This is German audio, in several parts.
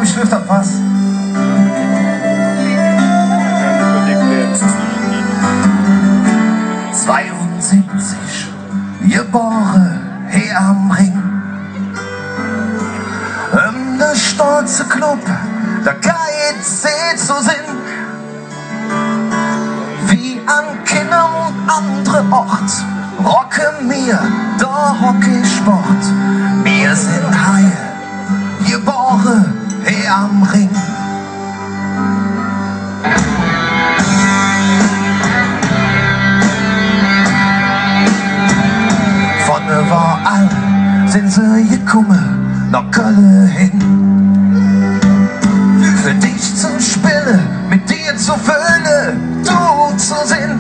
ich trifft das was. Geboren hier am Ring. Der stolze Club, der KEC zu sinn. Wie an keinem anderen Ort rocken wir der Hockeysport. Wir sind hier geboren hier am Ring. Überall sind sie gekommen, nach Köln hin. Für dich zu spielen, mit dir zu füllen, du zu sinn.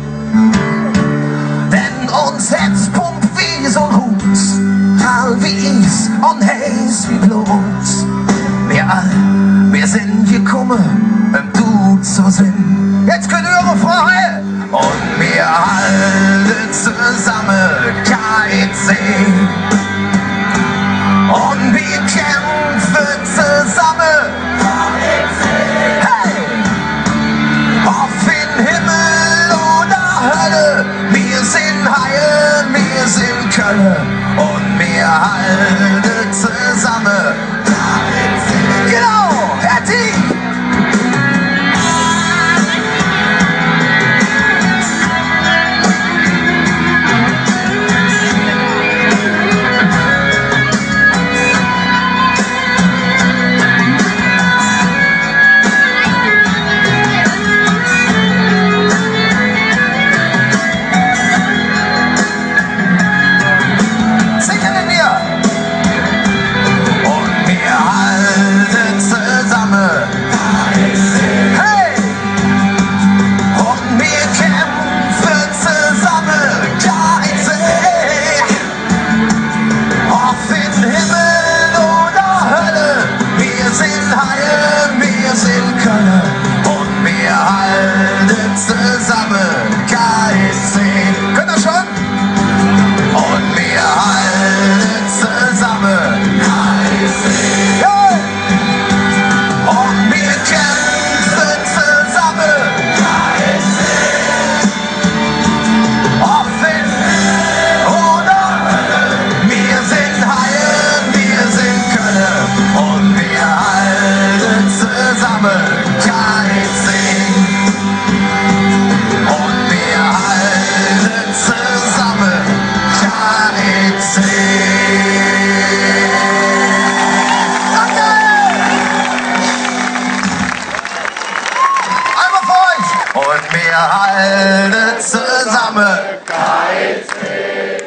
Denn uns Herz pumpt wie so ein Hut, kalt wie Eis und heiß wie Blut. Wir sind gekommen, du zu sinn. Jetzt könnt ihr eure Frage! Und wir halten zusammen KEC. Und wir kämpfen zusammen KEC. Hey! Auf in Himmel oder Hölle, wir sind Haie, wir sind Kölle. Und wir halten zusammen KEC. Genau, Hertie! Wir halten zusammen KEC.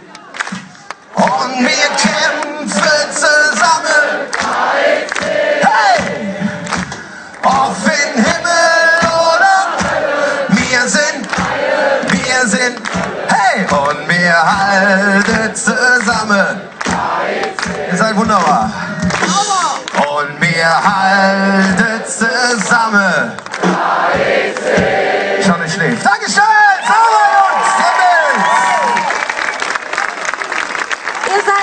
Und wir kämpfen zusammen KEC. Hey! Auf in Himmel oder wir sind, hey! Und wir halten zusammen KEC. Ihr seid wunderbar. Und wir halten zusammen